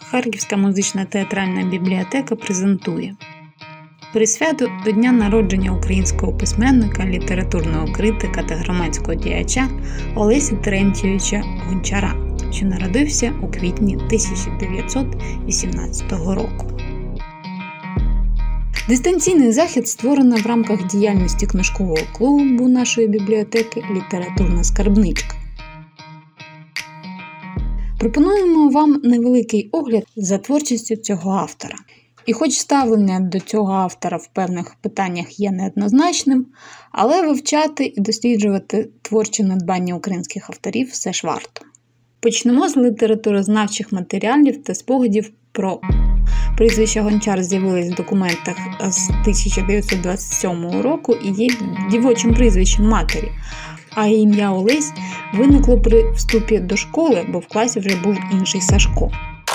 Харківська музична театральна бібліотека презентує присвяту до дня народження українського письменника, літературного критика та громадського діяча Олеся Терентьєвича Гончара, що народився у квітні 1918 року. Дистанційний захід створено в рамках діяльності книжкового клубу нашої бібліотеки «Літературна скарбничка». Пропонуємо вам невеликий огляд за творчістю цього автора. І хоч ставлення до цього автора в певних питаннях є неоднозначним, але вивчати і досліджувати творчі надбання українських авторів все ж варто. Почнемо з літературознавчих матеріалів та спогадів про прізвище Гончар з'явилось в документах з 1927 року і є дівочим прізвищем матері, а ім'я Олесь виникло при вступі до школи, бо в класі вже був інший Сашко.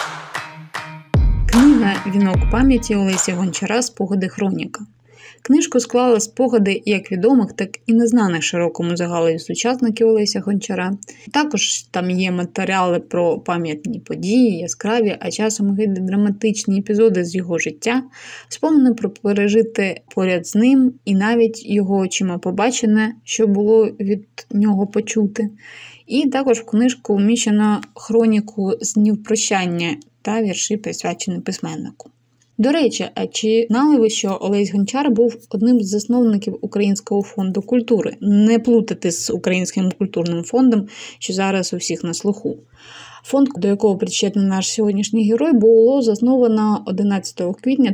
Книга «Вінок пам'яті» Олеся Гончара «Спогади хроніка». Книжку склали спогади як відомих, так і незнаних широкому загалу сучасників Олеся Гончара. Також там є матеріали про пам'ятні події, яскраві, а часом геть драматичні епізоди з його життя, спомини про пережити поряд з ним і навіть його очима побачене, що було від нього почути. І також в книжку вміщено хроніку з днів прощання та вірші, присвячені письменнику. До речі, а чи знали ви, що Олесь Гончар був одним з засновників Українського фонду культури? Не плутати з Українським культурним фондом, що зараз у всіх на слуху. Фонд, до якого причетний наш сьогоднішній герой, було засновано 11 квітня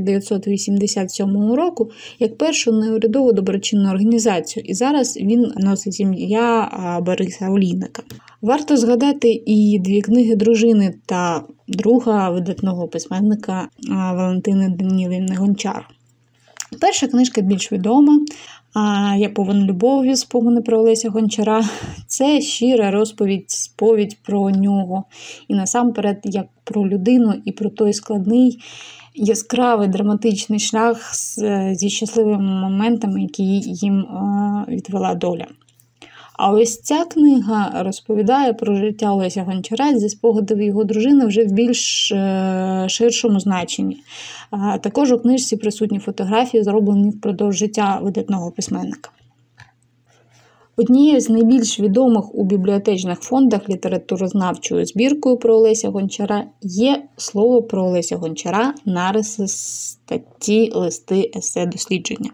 1987 року як першу неурядову доброчинну організацію, і зараз він носить ім'я Бориса Олійника. Варто згадати і дві книги дружини та друга видатного письменника Валентини Данилівни Гончар. Перша книжка більш відома, «Я повен любов'ю. Спомини про Олеся Гончара». Це щира сповідь про нього. І насамперед, як про людину і про той складний, яскравий, драматичний шлях зі щасливими моментами, які їм відвела доля. А ось ця книга розповідає про життя Олеся Гончара зі спогадів його дружини вже в більш ширшому значенні. Також у книжці присутні фотографії, зроблені впродовж життя видатного письменника. Однією з найбільш відомих у бібліотечних фондах літературознавчою збіркою про Олеся Гончара є слово про Олеся Гончара, нариси, статті, листи, есе, дослідження.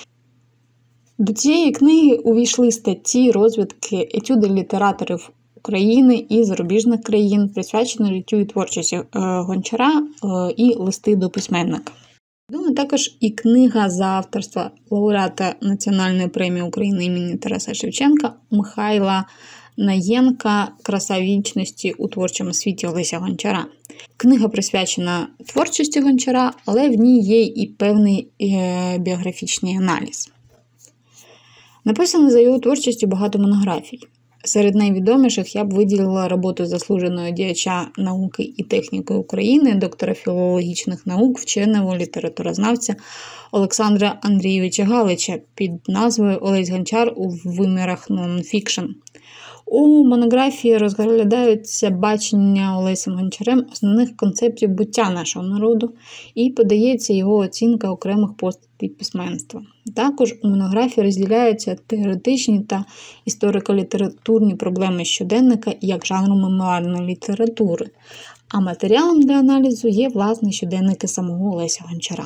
До цієї книги увійшли статті, розвідки, етюди літераторів України і зарубіжних країн, присвячені життю і творчості Гончара і листи до письменника. Відома також і книга за авторства лауреата Національної премії України імені Тараса Шевченка Михайла Наєнка «Краса вічності у творчому світі Олеся Гончара». Книга присвячена творчості Гончара, але в ній є і певний біографічний аналіз. Написано за його творчістю багато монографій. Серед найвідоміших я б виділила роботу заслуженого діяча науки і техніки України, доктора філологічних наук, вченого літературознавця Олександра Андрійовича Галича під назвою «Олесь Гончар у вимірах нон-фікшн». У монографії розглядаються бачення Олесем Гончарем основних концептів буття нашого народу і подається його оцінка окремих постатей письменства. Також у монографії розділяються теоретичні та історико-літературні проблеми щоденника як жанру мемуарної літератури, а матеріалом для аналізу є власне щоденники самого Олеся Гончара.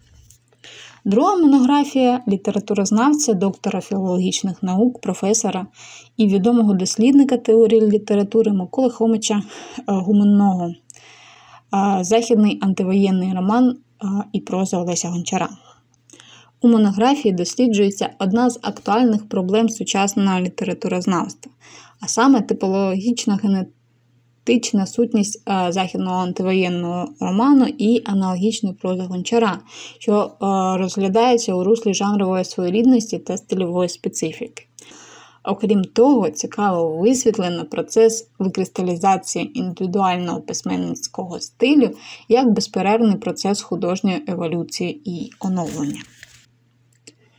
Друга монографія літературознавця, доктора філологічних наук, професора і відомого дослідника теорії літератури Миколи Хомича Гуменного «Західний антивоєнний роман і проза Олеся Гончара». У монографії досліджується одна з актуальних проблем сучасного літературознавства, а саме типологічна генетична сутність західного антивоєнного роману і аналогічної прози Гончара, що розглядається у руслі жанрової своєрідності та стильової специфіки. Окрім того, цікаво висвітлено процес викристалізації індивідуального письменницького стилю як безперервний процес художньої еволюції і оновлення.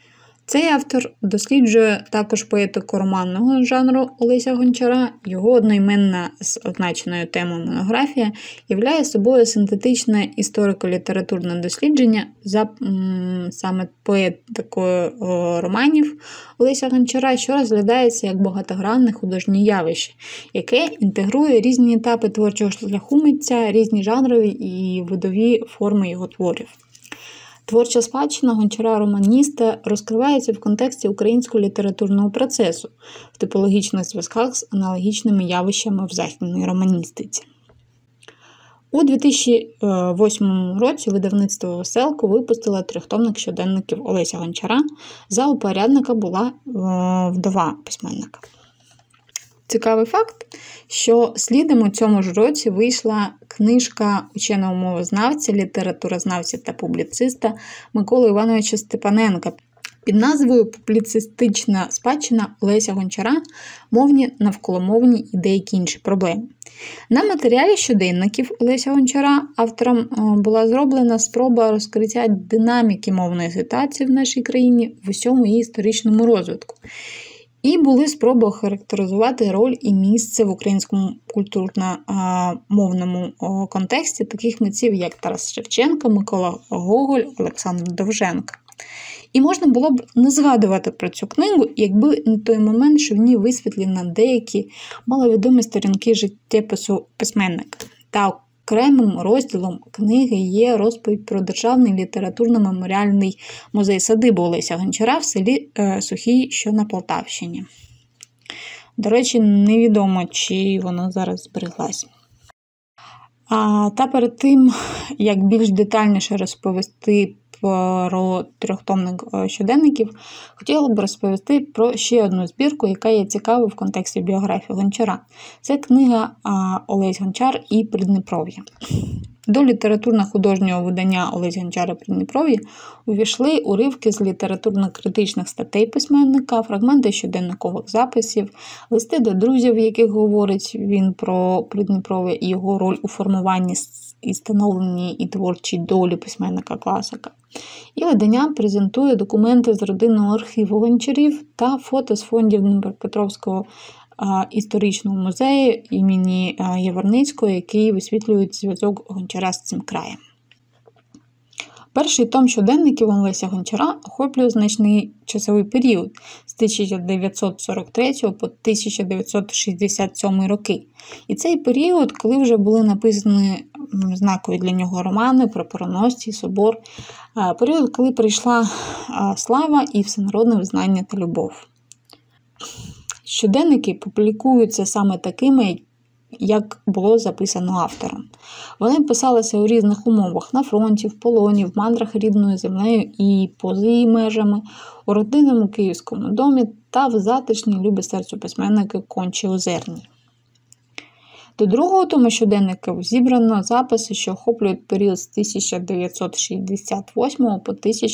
Цей автор досліджує також поетику романного жанру Олеся Гончара. Його одноіменна з означеною темою монографія являє собою синтетичне історико-літературне дослідження за саме поетикою романів Олеся Гончара, що розглядається як багатогранне художнє явище, яке інтегрує різні етапи творчого шляху митця, різні жанрові і видові форми його творів. Творча спадщина Гончара-романіста розкривається в контексті українського літературного процесу, в типологічних зв'язках з аналогічними явищами в західній романістиці. У 2008 році видавництво «Веселко» випустило трьохтомник щоденників Олеся Гончара. За упорядника була вдова письменника. Цікавий факт, що слідом у цьому ж році вийшла книжка ученого мовознавця, літературознавця та публіциста Миколи Івановича Степаненка під назвою «Публіцистична спадщина Олеся Гончара. Мовні, навколомовні і деякі інші проблеми». На матеріалі щоденників Олеся Гончара автором була зроблена спроба розкриття динаміки мовної ситуації в нашій країні в усьому її історичному розвитку. І були спроби охарактеризувати роль і місце в українському культурно-мовному контексті таких митців, як Тарас Шевченко, Микола Гоголь, Олександр Довженко. І можна було б не згадувати про цю книгу, якби не той момент, що в ній висвітлено деякі маловідомі сторінки життєпису письменника. Та окремим розділом книги є розповідь про Державний літературно-меморіальний музей-садибу Олеся Гончара в селі Сухій, що на Полтавщині. До речі, невідомо, чи вона зараз збереглась. Та перед тим, як більш детальніше розповісти про трьохтомник щоденників, хотіла б розповісти про ще одну збірку, яка є цікавою в контексті біографії Гончара. Це книга «Олесь Гончар і Придніпров'я». До літературно-художнього видання «Олесь Гончар і Придніпров'я» увійшли уривки з літературно-критичних статей письменника, фрагменти щоденникових записів, листи до друзів, в яких говорить він про Придніпров'я і його роль у формуванні і становленні і творчій долі письменника-класика. І видання презентує документи з родинного архіву Гончарів та фото з фондів Дніпропетровського історичного музею імені Яворницького, який висвітлюють зв'язок Гончара з цим краєм. Перший том щоденників Олеся Гончара охоплює значний часовий період з 1943 по 1967 роки. І цей період, коли вже були написані знакові для нього романи про Переможці, Собор, період, коли прийшла слава і всенародне визнання та любов. Щоденники публікуються саме такими, як було записано автором. Вони писалися у різних умовах – на фронті, в полоні, в мандрах рідною землею і поза її межами, у родинному київському домі та в затишній любі серцю письменника Кончі Озерній. До другого тому щоденників зібрано записи, що охоплюють період з 1968 по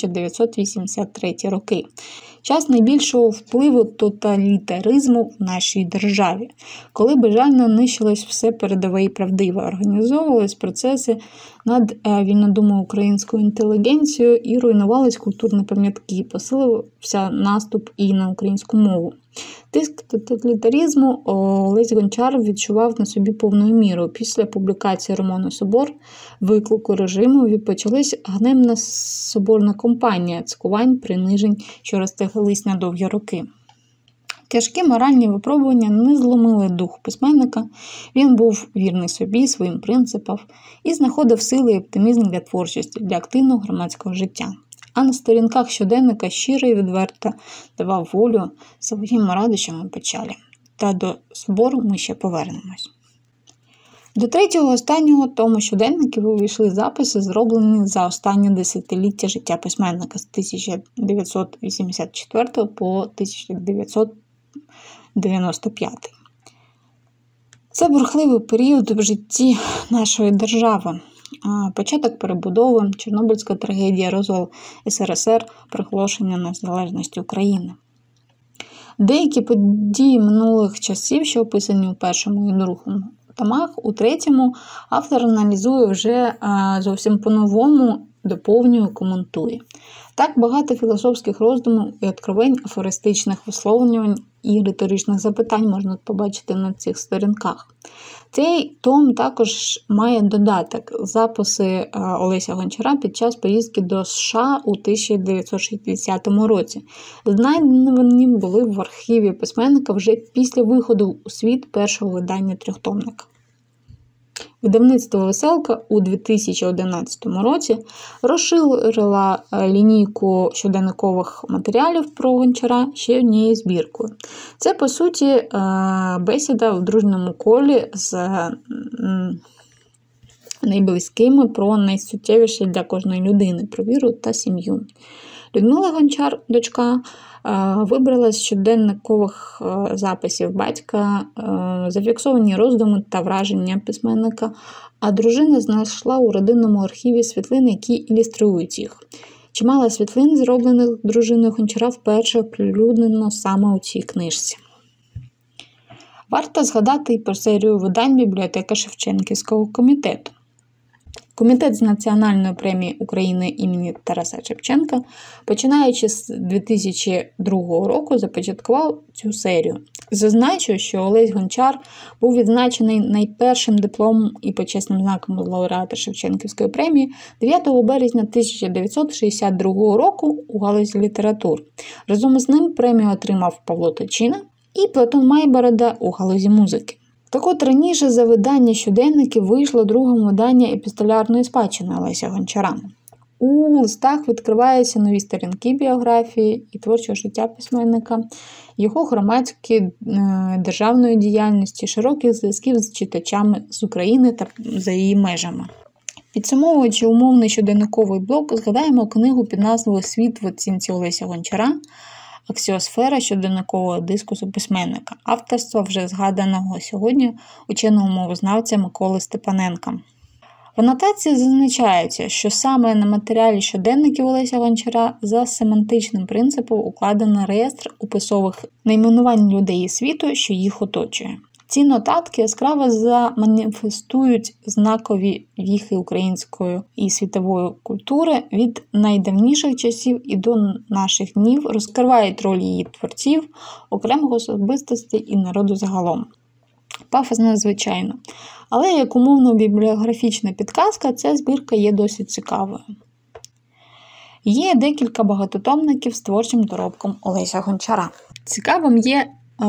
1983 роки. Час найбільшого впливу тоталітаризму в нашій державі, коли безжально нищилось все передове і правдиве, організовувались процеси над вільнодумою українською інтелігенцією і руйнувались культурні пам'ятки, посилився наступ і на українську мову. Тиск тоталітаризму Олесь Гончар відчував на собі повною мірою. Після публікації роману «Собор», виклику режиму, почалась ганебна соборна кампанія цькувань, принижень, що розтягались на довгі роки. Тяжкі моральні випробування не зломили дух письменника, він був вірний собі, своїм принципам і знаходив сили і оптимізм для творчості, для активного громадського життя. А на сторінках щоденника щиро і відверто давав волю своїм радощам і печалі. Та до «Собору» ми ще повернемось. До третього останнього тому щоденників увійшли записи, зроблені за останнє десятиліття життя письменника з 1984 по 1995. Це бурхливий період в житті нашої держави. Початок перебудови, Чорнобильська трагедія, розвал СРСР, проголошення незалежності України. Деякі події минулих часів, що описані у першому і другому томах, у третьому автор аналізує вже зовсім по-новому доповнює, коментує. Так багато філософських роздумів і откровень, афористичних висловлювань і риторичних запитань можна побачити на цих сторінках. Цей том також має додаток – записи Олеся Гончара під час поїздки до США у 1960 році. Знайдені були в архіві письменника вже після виходу у світ першого видання трьохтомника. Видавництво «Веселка» у 2011 році розширило лінійку щоденникових матеріалів про Гончара ще однією збіркою. Це, по суті, бесіда в дружньому колі з найблизькими про найсуттєвіше для кожної людини – про віру та сім'ю. Людмила Гончар, дочка, вибрала з щоденникових записів батька зафіксовані роздуми та враження письменника, а дружина знайшла у родинному архіві світлини, які ілюструють їх. Чимало світлин, зроблених дружиною Гончара, вперше оприлюднено саме у цій книжці. Варто згадати і про серію видань бібліотека Шевченківського комітету. Комітет з Національної премії України імені Тараса Шевченка, починаючи з 2002 року, започаткував цю серію. Зазначу, що Олесь Гончар був відзначений найпершим дипломом і почесним знаком лауреата Шевченківської премії 9 березня 1962 року у галузі літератур. Разом з ним премію отримав Павло Тичина і Платон Майборода у галузі музики. Так от раніше за видання щоденників вийшло друге видання епістолярної спадщини Олеся Гончара. У листах відкриваються нові сторінки біографії і творчого життя письменника, його громадської державної діяльності, широких зв'язків з читачами з України та за її межами. Підсумовуючи умовний щоденниковий блок, згадаємо книгу під назвою «Світ в оцінці Олеся Гончара. Аксіосфера щоденникового дискусу письменника» авторства вже згаданого сьогодні ученого мовознавця Миколи Степаненка. В анотації зазначається, що саме на матеріалі щоденників Олеся Гончара за семантичним принципом укладено реєстр описових найменувань людей і світу, що їх оточує. Ці нотатки яскраво заманіфестують знакові віхи української і світової культури від найдавніших часів і до наших днів, розкривають роль її творців, окремих особистостей і народу загалом. Пафосно, звичайно. Але як умовно-бібліографічна підказка, ця збірка є досить цікавою. Є декілька багатотомників з творчим доробком Олеся Гончара. Цікавим є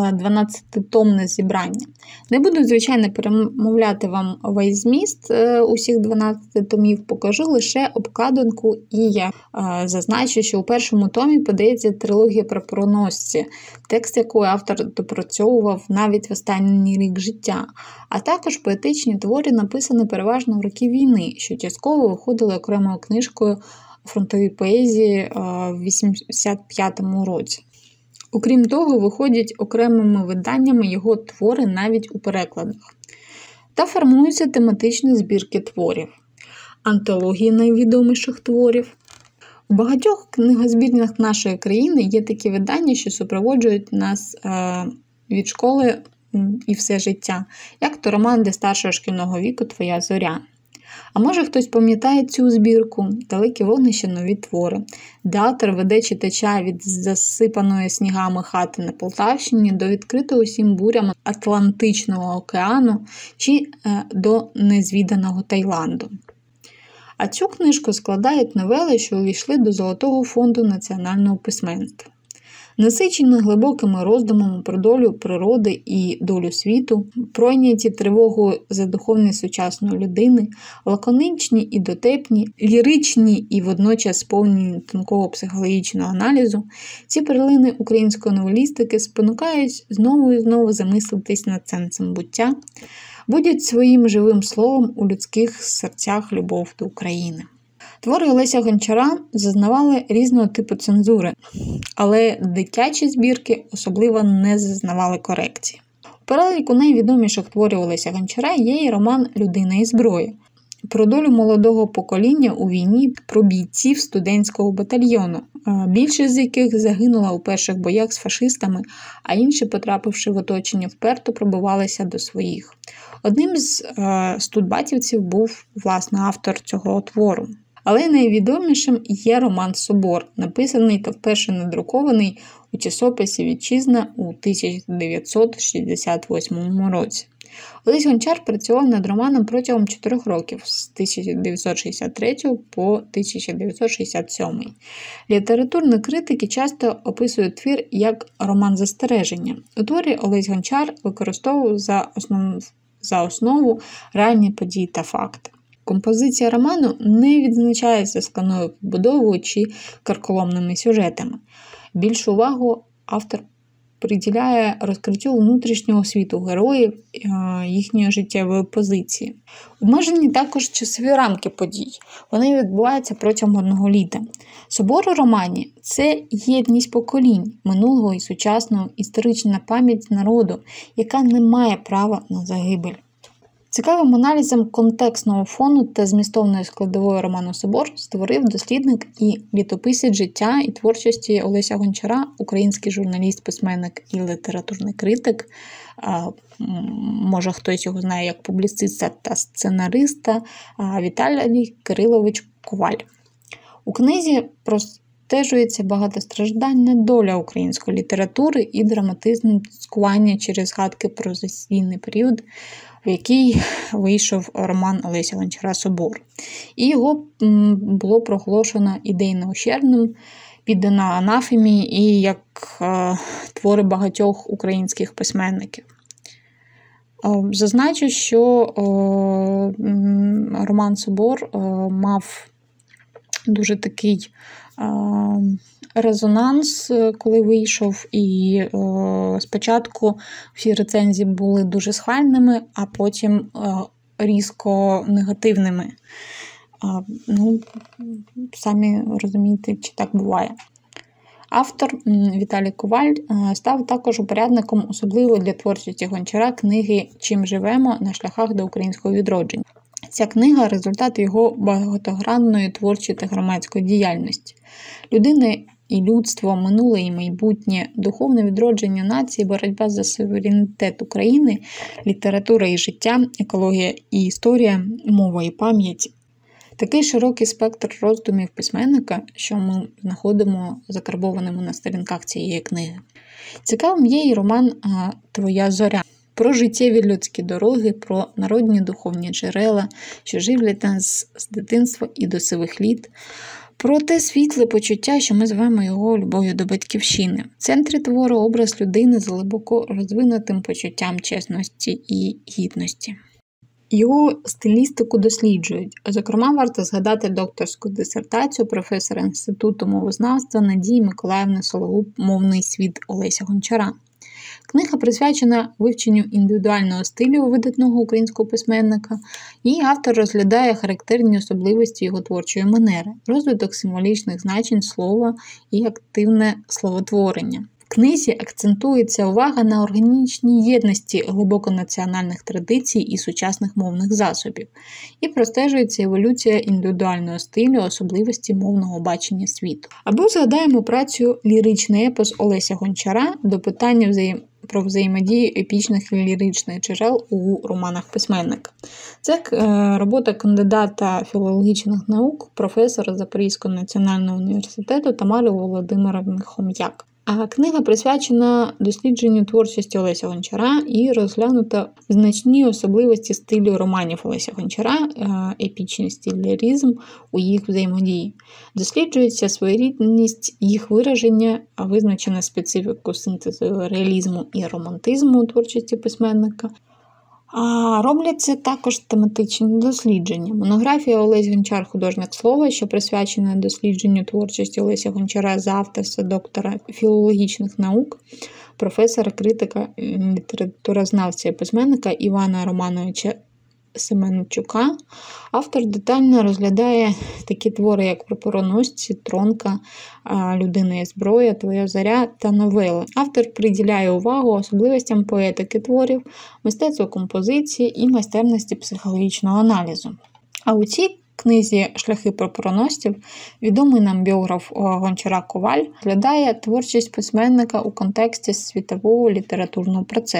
12-томне зібрання. Не буду, звичайно, перемовляти вам весь зміст усіх 12 томів, покажу лише обкладинку, і я зазначу, що у першому томі подається трилогія про проносці, текст якої автор допрацьовував навіть в останній рік життя, а також поетичні твори, написані переважно в роки війни, що частково виходили окремою книжкою фронтовій поезії в 85-му році. Окрім того, виходять окремими виданнями його твори навіть у перекладах. Та формуються тематичні збірки творів, антології найвідоміших творів. У багатьох книгозбірнях нашої країни є такі видання, що супроводжують нас від школи і все життя, як то роман для старшого шкільного віку «Твоя зоря». А може хтось пам'ятає цю збірку «Далекі вогнища, нові твори», де автор веде читача від засипаної снігами хати на Полтавщині до відкритого усім бурям Атлантичного океану чи до незвіданого Таїланду. А цю книжку складають новели, що увійшли до Золотого фонду національного письменства. Насичені глибокими роздумами про долю природи і долю світу, пройняті тривогою за духовність сучасної людини, лаконичні і дотепні, ліричні і водночас сповнені тонкого психологічного аналізу, ці перлини української новелістики спонукають знову і знову замислитись над сенсом буття, будять своїм живим словом у людських серцях любов до України. Твори Олеся Гончара зазнавали різного типу цензури, але дитячі збірки особливо не зазнавали корекції. У переліку найвідоміших творів Олеся Гончара є і роман «Людина і зброя» про долю молодого покоління у війні, про бійців студентського батальйону, більшість з яких загинула у перших боях з фашистами, а інші, потрапивши в оточення, вперто пробивалися до своїх. Одним з студбатівців був, власне, автор цього твору. Але найвідомішим є роман «Собор», написаний та вперше надрукований у часописі «Вітчизна» у 1968 році. Олесь Гончар працював над романом протягом 4 років, з 1963 по 1967. Літературні критики часто описують твір як роман застереження. У творі Олесь Гончар використовував за основу реальні події та факти. Композиція роману не відзначається складною побудовою чи карколомними сюжетами. Більшу увагу автор приділяє розкриттю внутрішнього світу героїв, їхньої життєвої позиції. Обмежені також часові рамки подій. Вони відбуваються протягом одного літа. Собор у романі – це єдність поколінь, минулого і сучасного, історична пам'ять народу, яка не має права на загибель. Цікавим аналізом контекстного фону та змістовної складової роману «Собор» створив дослідник і літописець життя і творчості Олеся Гончара, український журналіст, письменник і літературний критик. Може, хтось його знає як публіциста та сценариста Віталій Кирилович Коваль. У книзі простежується багатостраждальна доля української літератури і драматизм цькування через згадки про засійний період, в який вийшов роман Олеся Гончара «Собор». І його було проголошено ідейно ущербним, піддано анафемі і як твори багатьох українських письменників. Зазначу, що роман «Собор» мав дуже такий резонанс, коли вийшов, і спочатку всі рецензії були дуже схвальними, а потім різко негативними. Самі розумієте, чи так буває. Автор Віталій Коваль став також упорядником особливо для творчості Гончара книги «Чим живемо? На шляхах до українського відродження». Ця книга – результат його багатогранної творчої та громадської діяльності. Людина і людство, минуле і майбутнє, духовне відродження нації, боротьба за суверенітет України, література і життя, екологія і історія, мова і пам'ять. Такий широкий спектр роздумів письменника, що ми знаходимо закарбованими на сторінках цієї книги. Цікавим є і роман «Твоя зоря». Про життєві людські дороги, про народні духовні джерела, що живлять нас з дитинства і до сивих літ, про те світле почуття, що ми звемо його любов'ю до батьківщини. В центрі твору образ людини з глибоко розвинутим почуттям чесності і гідності. Його стилістику досліджують. Зокрема, варто згадати докторську дисертацію професора Інституту мовознавства Надії Миколаївни Сологуб «Мовний світ Олеся Гончара». Книга присвячена вивченню індивідуального стилю видатного українського письменника, і автор розглядає характерні особливості його творчої манери, розвиток символічних значень слова і активне словотворення. В книзі акцентується увага на органічній єдності глибоко національних традицій і сучасних мовних засобів, і простежується еволюція індивідуального стилю, особливості мовного бачення світу. Або згадаємо працю «Ліричний епос Олеся Гончара» до питання про взаємодію епічних і ліричних джерел у романах письменника. Це робота кандидата філологічних наук, професора Запорізького національного університету Тамари Володимирівни Хом'як. А книга присвячена дослідженню творчості Олеся Гончара і розглянута значні особливості стилю романів Олеся Гончара, епічність і ліризм у їх взаємодії. Досліджується своєрідність їх вираження, визначена специфіку синтезу реалізму і романтизму у творчості письменника. Робляться також тематичні дослідження. Монографія «Олесь Гончар. Художник слова», що присвячена дослідженню творчості Олеся Гончара за авторства доктора філологічних наук, професора, критика, літературознавця і письменника Івана Романовича Семенчука. Автор детально розглядає такі твори, як «Прапороносці», «Тронка», «Людина і зброя», «Твоя зоря» та новели. Автор приділяє увагу особливостям поетики творів, мистецтву композиції і майстерності психологічного аналізу. А у цій книзі «Шляхи прапороносців» відомий нам біограф Гончара Коваль розглядає творчість письменника у контексті світового літературного процесу.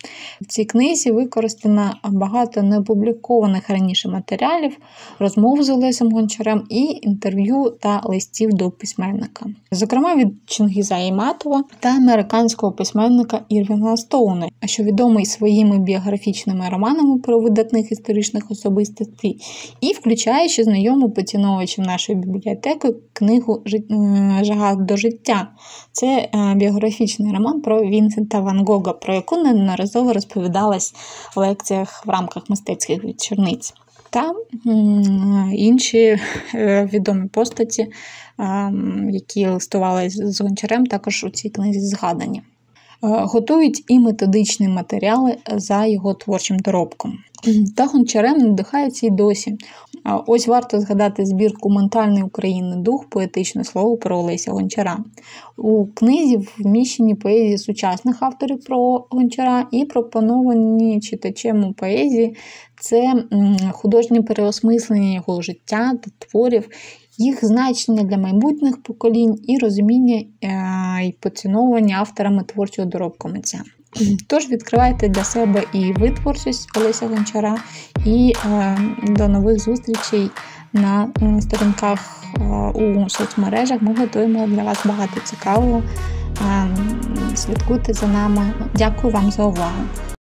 В цій книзі використано багато неопублікованих раніше матеріалів, розмов з Олесем Гончарем і інтерв'ю та листів до письменника. Зокрема, від Чингіза Айтматова та американського письменника Ірвінга Стоуна, що відомий своїми біографічними романами про видатних історичних особистостей, і включає ще знайому поціновувачам нашої бібліотеки книгу «Жага до життя». Це біографічний роман про Вінсента Ван Гога, про яку неодноразово розповідалась в лекціях в рамках мистецьких вечорниць. Та інші відомі постаті, які листували з Гончарем, також у цій книзі згадані. Готують і методичні матеріали за його творчим доробком. Та Гончарем надихаються й досі. Ось варто згадати збірку «Ментальний України дух. Поетичне слово про Олеся Гончара». У книзі вміщені поезії сучасних авторів про Гончара і пропоновані читачем поезії – це художнє переосмислення його життя та творів, їх значення для майбутніх поколінь і розуміння і поціновування авторами творчого доробку митця. Тож відкривайте для себе і ви творчість Олеся Гончара, і до нових зустрічей на сторінках у соцмережах. Ми готуємо для вас багато цікавого. Слідкуйте за нами. Дякую вам за увагу.